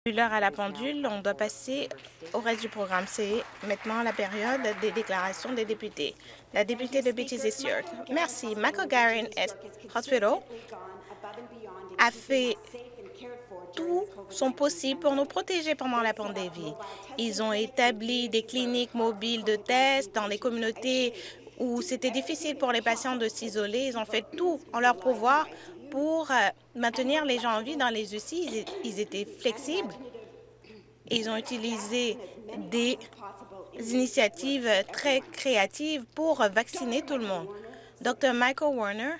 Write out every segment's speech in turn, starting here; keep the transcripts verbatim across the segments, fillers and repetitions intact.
L'heure à la pendule, on doit passer au reste du programme. C'est maintenant la période des déclarations des députés. La députée de Beaches et York. Merci. Michael Garren Hospital a fait tout son possible pour nous protéger pendant la pandémie. Ils ont établi des cliniques mobiles de tests dans les communautés où c'était difficile pour les patients de s'isoler. Ils ont fait tout en leur pouvoir pour euh, maintenir les gens en vie dans les U C I. Ils, ils étaient flexibles. Ils ont utilisé des initiatives très créatives pour vacciner tout le monde. Docteur Michael Warner,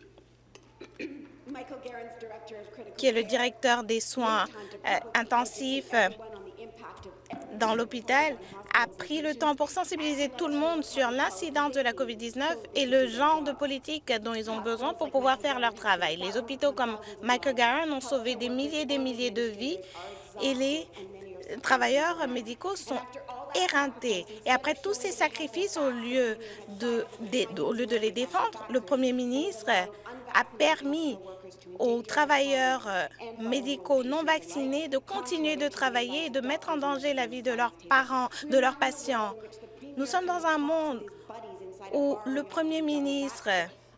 qui est le directeur des soins euh, intensifs euh, dans l'hôpital, a pris le temps pour sensibiliser tout le monde sur l'incidence de la COVID dix-neuf et le genre de politique dont ils ont besoin pour pouvoir faire leur travail. Les hôpitaux comme Michael Garren ont sauvé des milliers et des milliers de vies et les travailleurs médicaux sont éreintés. Et après tous ces sacrifices, au lieu de, de, au lieu de les défendre, le Premier ministre a permis aux travailleurs médicaux non vaccinés de continuer de travailler et de mettre en danger la vie de leurs parents, de leurs patients. Nous sommes dans un monde où le Premier ministre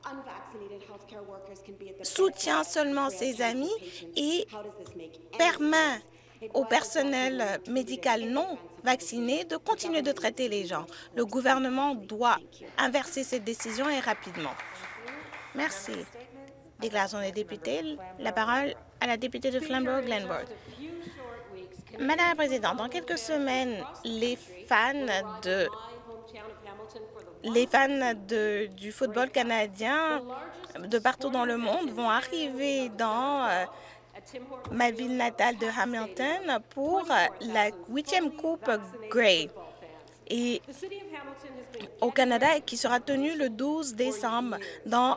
soutient seulement ses amis et permet au personnel médical non vacciné de continuer de traiter les gens. Le gouvernement doit inverser cette décision et rapidement. Merci. Déclaration des députés. La parole à la députée de Flamborough-Glenbourg. Madame la Présidente, dans quelques semaines, les fans de les fans de, du football canadien de partout dans le monde vont arriver dans euh, ma ville natale de Hamilton pour la huitième Coupe Grey et au Canada qui sera tenue le douze décembre dans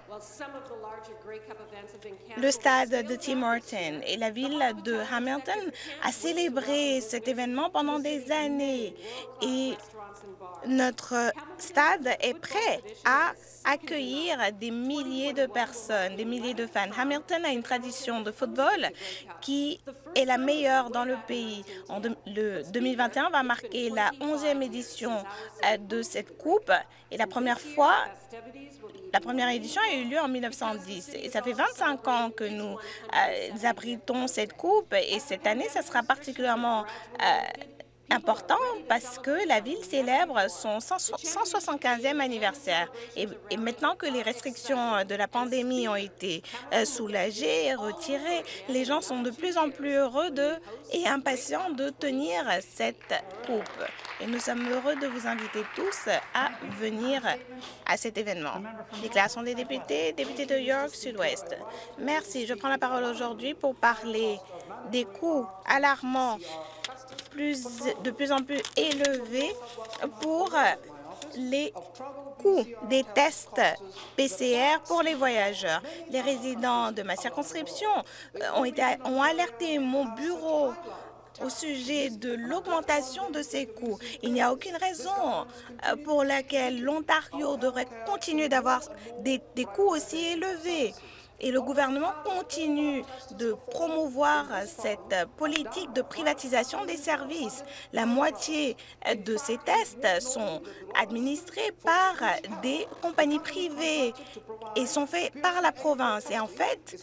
le stade de Tim Hortons. Et la ville de Hamilton a célébré cet événement pendant des années. Et notre stade est prêt à accueillir des milliers de personnes, des milliers de fans. Hamilton a une tradition de football qui est la meilleure dans le pays. En de, le deux mille vingt et un va marquer la onzième édition de cette coupe et la première fois, la première édition a eu lieu en mille neuf cent dix. Et ça fait vingt-cinq ans que nous euh, abritons cette coupe et cette année, ça sera particulièrement euh, important parce que la ville célèbre son cent soixante-quinzième anniversaire. Et, et maintenant que les restrictions de la pandémie ont été euh, soulagées et retirées, les gens sont de plus en plus heureux de, et impatients de tenir cette coupe. Et nous sommes heureux de vous inviter tous à venir à cet événement. Déclaration des députés, député de York Sud-Ouest. Merci. Je prends la parole aujourd'hui pour parler des coûts alarmants Plus, de plus en plus élevés pour les coûts des tests P C R pour les voyageurs. Les résidents de ma circonscription ont, été, ont alerté mon bureau au sujet de l'augmentation de ces coûts. Il n'y a aucune raison pour laquelle l'Ontario devrait continuer d'avoir des, des coûts aussi élevés. Et le gouvernement continue de promouvoir cette politique de privatisation des services. La moitié de ces tests sont administrés par des compagnies privées et sont faits par la province. Et en fait,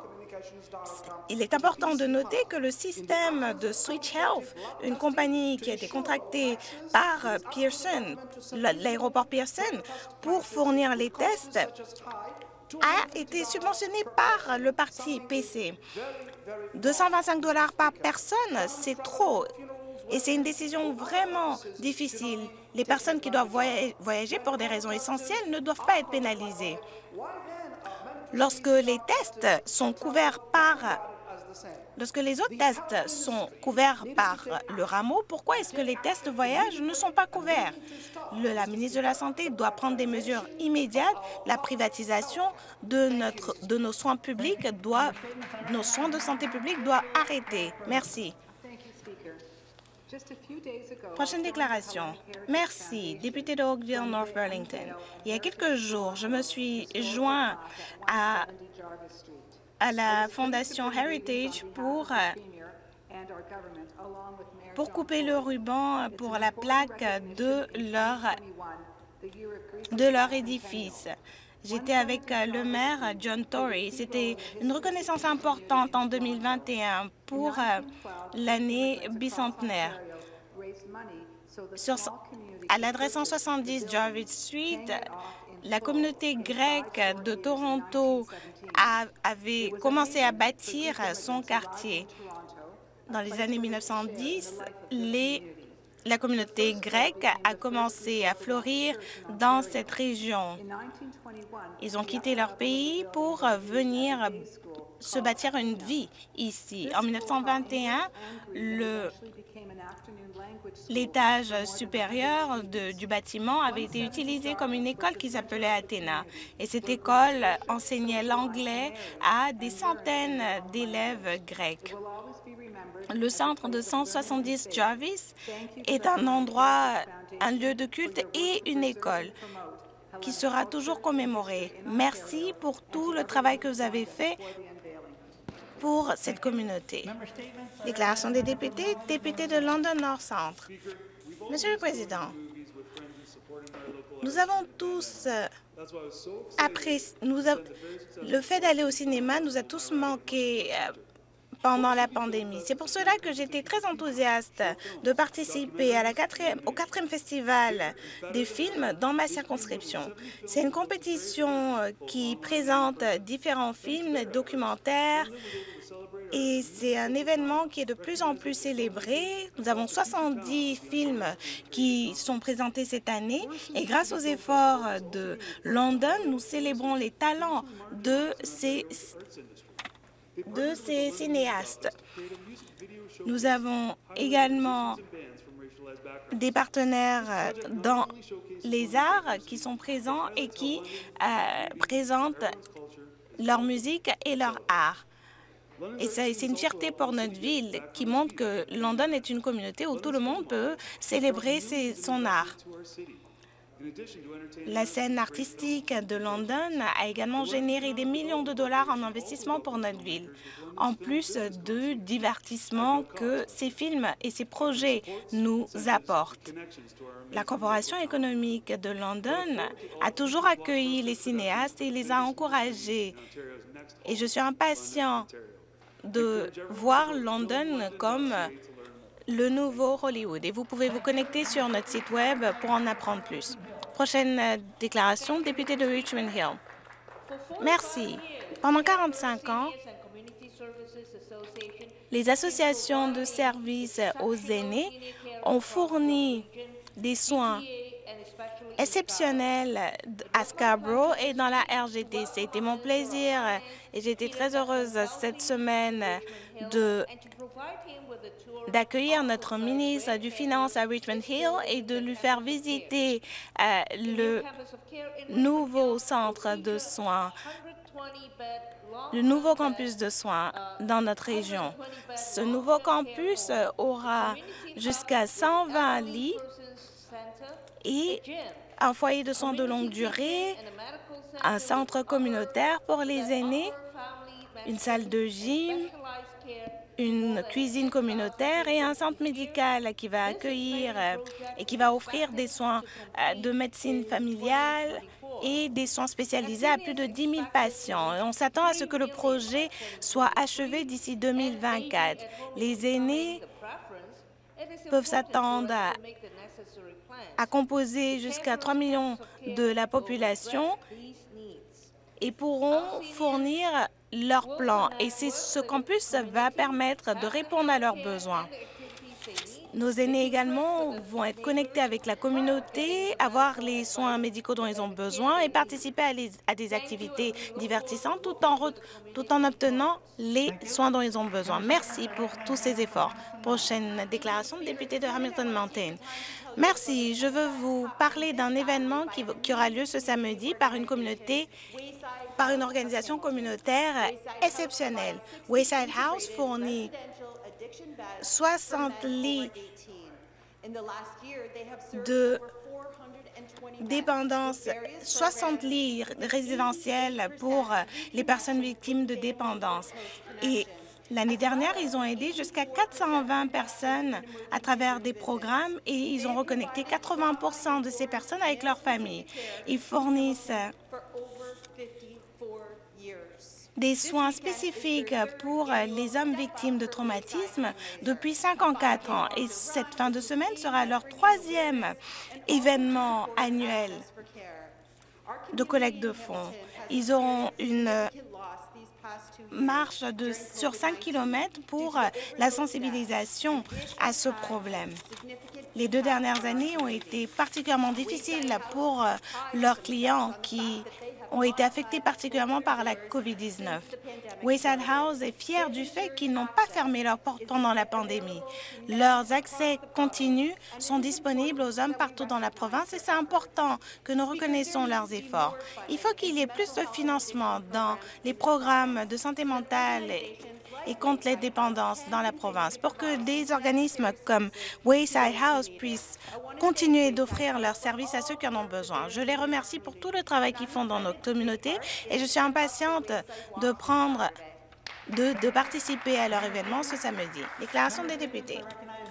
il est important de noter que le système de Switch Health, une compagnie qui a été contractée par Pearson, l'aéroport Pearson, pour fournir les tests, a été subventionné par le parti P C. deux cent vingt-cinq dollars par personne, c'est trop. Et c'est une décision vraiment difficile. Les personnes qui doivent voyager pour des raisons essentielles ne doivent pas être pénalisées. Lorsque les tests sont couverts par Lorsque les autres tests sont couverts par le rameau, pourquoi est-ce que les tests de voyage ne sont pas couverts? Le, la ministre de la Santé doit prendre des mesures immédiates. La privatisation de, notre, de nos soins publics doit, nos soins de santé publique doit arrêter. Merci. Prochaine déclaration. Merci, député de Oakville, North Burlington. Il y a quelques jours, je me suis joint à à la Fondation Heritage pour pour couper le ruban pour la plaque de leur, de leur édifice. J'étais avec le maire John Tory. C'était une reconnaissance importante en deux mille vingt et un pour l'année bicentenaire. Sur, à l'adresse cent soixante-dix Jarvis Street, la communauté grecque de Toronto a, avait commencé à bâtir son quartier. Dans les années mille neuf cent dix, les, la communauté grecque a commencé à fleurir dans cette région. Ils ont quitté leur pays pour venir se bâtir une vie ici. En mille neuf cent vingt et un, le L'étage supérieur de, du bâtiment avait été utilisé comme une école qui s'appelait Athéna. Et cette école enseignait l'anglais à des centaines d'élèves grecs. Le centre de cent soixante-dix Jarvis est un endroit, un lieu de culte et une école qui sera toujours commémorée. Merci pour tout le travail que vous avez fait pour cette communauté. Déclaration des députés, député de London North Centre. Monsieur le Président, nous avons tous apprécié, nous a, le fait d'aller au cinéma nous a tous manqué euh, pendant la pandémie. C'est pour cela que j'étais très enthousiaste de participer à la quatrième, au quatrième festival des films dans ma circonscription. C'est une compétition qui présente différents films, documentaires, et c'est un événement qui est de plus en plus célébré. Nous avons soixante-dix films qui sont présentés cette année et grâce aux efforts de London, nous célébrons les talents de ces, de ces cinéastes. Nous avons également des partenaires dans les arts qui sont présents et qui euh, présentent leur musique et leur art. Et c'est une fierté pour notre ville qui montre que London est une communauté où tout le monde peut célébrer ses, son art. La scène artistique de London a également généré des millions de dollars en investissement pour notre ville, en plus du divertissement que ces films et ces projets nous apportent. La Corporation économique de London a toujours accueilli les cinéastes et les a encouragés. Et je suis impatient de voir London comme le nouveau Hollywood. Et vous pouvez vous connecter sur notre site Web pour en apprendre plus. Prochaine déclaration, député de Richmond Hill. Merci. Pendant quarante-cinq ans, les associations de services aux aînés ont fourni des soins exceptionnels à Scarborough et dans la R G T. C'était mon plaisir et j'étais très heureuse cette semaine de d'accueillir notre ministre du Finance à Richmond Hill et de lui faire visiter euh, le nouveau centre de soins, le nouveau campus de soins dans notre région. Ce nouveau campus aura jusqu'à cent vingt lits et un foyer de soins de longue durée, un centre communautaire pour les aînés, une salle de gym, une cuisine communautaire et un centre médical qui va accueillir et qui va offrir des soins de médecine familiale et des soins spécialisés à plus de dix mille patients. On s'attend à ce que le projet soit achevé d'ici deux mille vingt-quatre. Les aînés peuvent s'attendre à, à composer jusqu'à trois millions de la population et pourront fournir leur plan. Et ce campus va permettre de répondre à leurs besoins. Nos aînés également vont être connectés avec la communauté, avoir les soins médicaux dont ils ont besoin et participer à, les, à des activités divertissantes tout en, re, tout en obtenant les soins dont ils ont besoin. Merci pour tous ces efforts. Prochaine déclaration, député de Hamilton Mountain. Merci. Je veux vous parler d'un événement qui, qui aura lieu ce samedi par une communauté par une organisation communautaire exceptionnelle. Wayside House fournit soixante lits de dépendance, soixante lits résidentiels pour les personnes victimes de dépendance. Et L'année dernière, ils ont aidé jusqu'à quatre cent vingt personnes à travers des programmes et ils ont reconnecté quatre-vingts pour cent de ces personnes avec leur famille. Ils fournissent des soins spécifiques pour les hommes victimes de traumatisme depuis cinquante-quatre ans. Et cette fin de semaine sera leur troisième événement annuel de collecte de fonds. Ils auront une marche de, sur cinq kilomètres pour la sensibilisation à ce problème. Les deux dernières années ont été particulièrement difficiles pour leurs clients qui ont été affectés particulièrement par la COVID dix-neuf. Wayside House est fier du fait qu'ils n'ont pas fermé leurs portes pendant la pandémie. Leurs accès continus sont disponibles aux hommes partout dans la province et c'est important que nous reconnaissons leurs efforts. Il faut qu'il y ait plus de financement dans les programmes de santé mentale et et contre les dépendances dans la province pour que des organismes comme Wayside House puissent continuer d'offrir leurs services à ceux qui en ont besoin. Je les remercie pour tout le travail qu'ils font dans notre communauté et je suis impatiente de prendre, de, de participer à leur événement ce samedi. Déclaration des députés.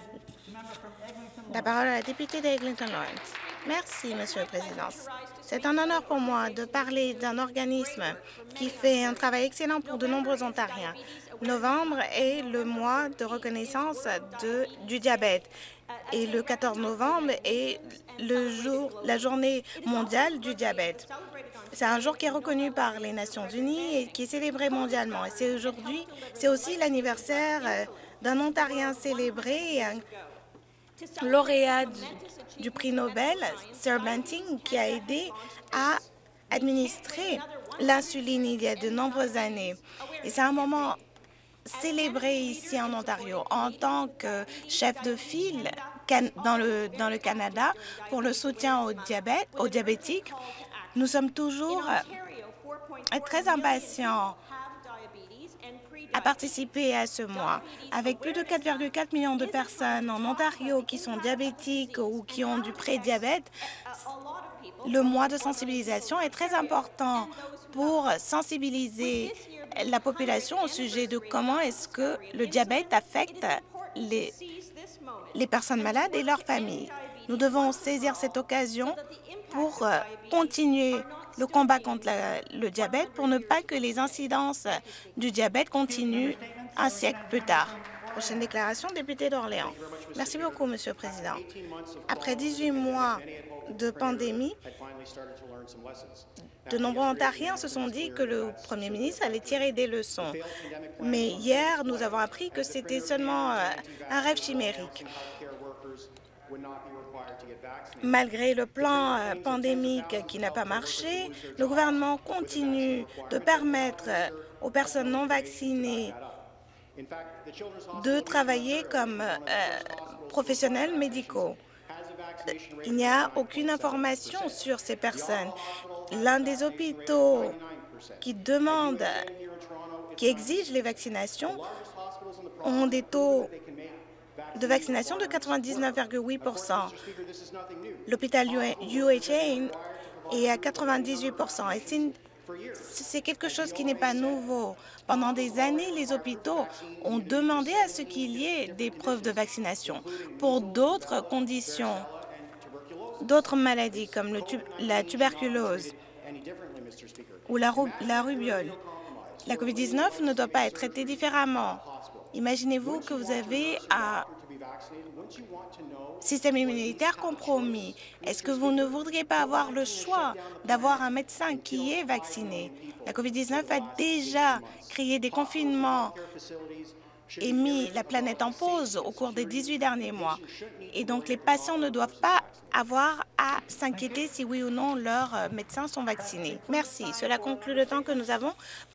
La parole à la députée d'Eglinton Lawrence. Merci, Monsieur le Président. C'est un honneur pour moi de parler d'un organisme qui fait un travail excellent pour de nombreux Ontariens. Novembre est le mois de reconnaissance de, du diabète et le quatorze novembre est le jour, la journée mondiale du diabète. C'est un jour qui est reconnu par les Nations unies et qui est célébré mondialement. Et c'est aujourd'hui, c'est aussi l'anniversaire d'un Ontarien célébré, un lauréat du, du prix Nobel, Sir Banting, qui a aidé à administrer l'insuline il y a de nombreuses années. Et c'est un moment célébré ici en Ontario en tant que chef de file dans le, dans le Canada pour le soutien au diabète, aux diabétiques. Nous sommes toujours très impatients à participer à ce mois. Avec plus de quatre virgule quatre millions de personnes en Ontario qui sont diabétiques ou qui ont du pré-diabète, le mois de sensibilisation est très important pour sensibiliser la population au sujet de comment est-ce que le diabète affecte les, les personnes malades et leurs familles. Nous devons saisir cette occasion pour euh, continuer le combat contre la, le diabète pour ne pas que les incidences du diabète continuent un siècle plus tard. Prochaine déclaration, député d'Orléans. Merci beaucoup, Monsieur le Président. Après dix-huit mois de pandémie, de nombreux Ontariens se sont dit que le Premier ministre allait tirer des leçons. Mais hier, nous avons appris que c'était seulement euh, un rêve chimérique. Malgré le plan euh, pandémique qui n'a pas marché, le gouvernement continue de permettre aux personnes non vaccinées de travailler comme euh, professionnels médicaux. Il n'y a aucune information sur ces personnes. L'un des hôpitaux qui demande, qui exige les vaccinations, ont des taux de vaccination de quatre-vingt-dix-neuf virgule huit pour cent. L'hôpital U H A est à quatre-vingt-dix-huit pour cent. Et c'est quelque chose qui n'est pas nouveau. Pendant des années, les hôpitaux ont demandé à ce qu'il y ait des preuves de vaccination. Pour d'autres conditions, d'autres maladies comme le tu la tuberculose ou la, la rubiole, la COVID dix-neuf ne doit pas être traitée différemment. Imaginez-vous que vous avez un système immunitaire compromis. Est-ce que vous ne voudriez pas avoir le choix d'avoir un médecin qui est vacciné? La COVID dix-neuf a déjà créé des confinements et mis la planète en pause au cours des dix-huit derniers mois. Et donc, les patients ne doivent pas avoir à s'inquiéter si oui ou non leurs médecins sont vaccinés. Merci. Cela conclut le temps que nous avons